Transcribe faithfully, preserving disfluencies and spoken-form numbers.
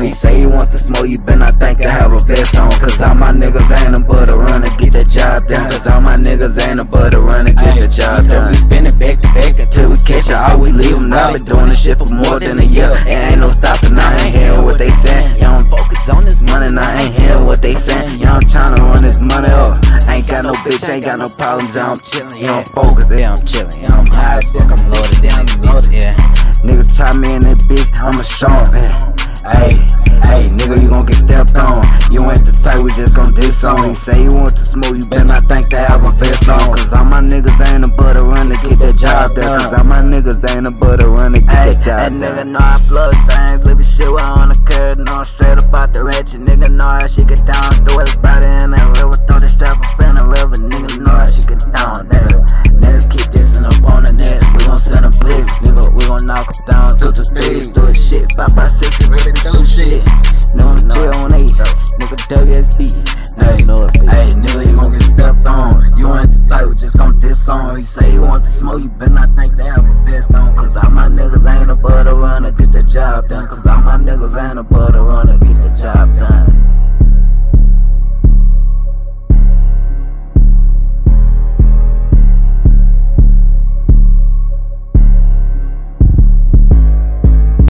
He say you want to smoke, you better not think I have a vest on. Cause all my niggas ain't a but to run and get the job done. Cause all my niggas ain't a but to run and get the job done. We spin it back to back until we catch it, all we leave them now. Been doing this shit for more than a year, and ain't no stopping, I ain't hearing what they saying. Y'all don't focus on this money, and I ain't hearing what they saying. Y'all tryna run this money up. I ain't got no bitch, ain't got no problems, yeah, I'm chillin', yeah, I'm focused, yeah, I'm chillin', yeah, I'm high as fuck, I'm loaded down, loaded, yeah. Nigga try me in that bitch, I'm a shark, yeah. Ayy, ayy, nigga, you gon' get stepped on. You ain't the type, we just gon' diss on. You say you want to smoke, you better not think to have a vest on. Cause all my niggas ain't a but to run to get that job done. Cause all my niggas ain't a but to run to get that job done. That nigga know I plug things, living shit while on the curb. Know I'm straight up out the ratchet. Nigga know how she get down, throw his body in that river. Throw the strap up in the river. Nigga know how she get down, nigga. Niggas keep dissing up on the net. We gon' send them blitz, nigga. We gon' knock them down two to three. Do this shit, five by six, ready to do shit. No, I'm chill on eight, nigga W S B. Hey, hey, nigga, you gon' get stepped on. You ain't the type, we just gon' diss on. He say you want to smoke, you better not think they have a vest on. Cause all my niggas ain't a but to run to get the job done. Cause all my niggas ain't a but to run to get the job done.